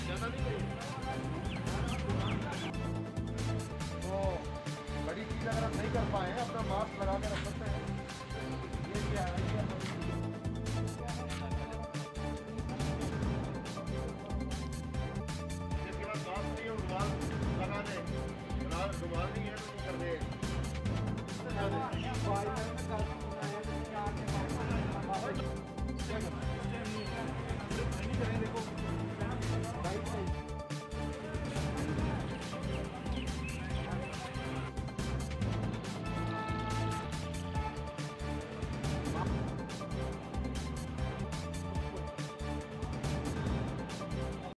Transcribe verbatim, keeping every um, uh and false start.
ज़्यादा नहीं गई। तो बड़ी चीज़ अगर हम नहीं कर पाए हैं, अपना मास्क लगा के रख सकते हैं। ये क्या है? इसके बाद मास्क नहीं, रुमाल लगा दें, रुमाल रुमाल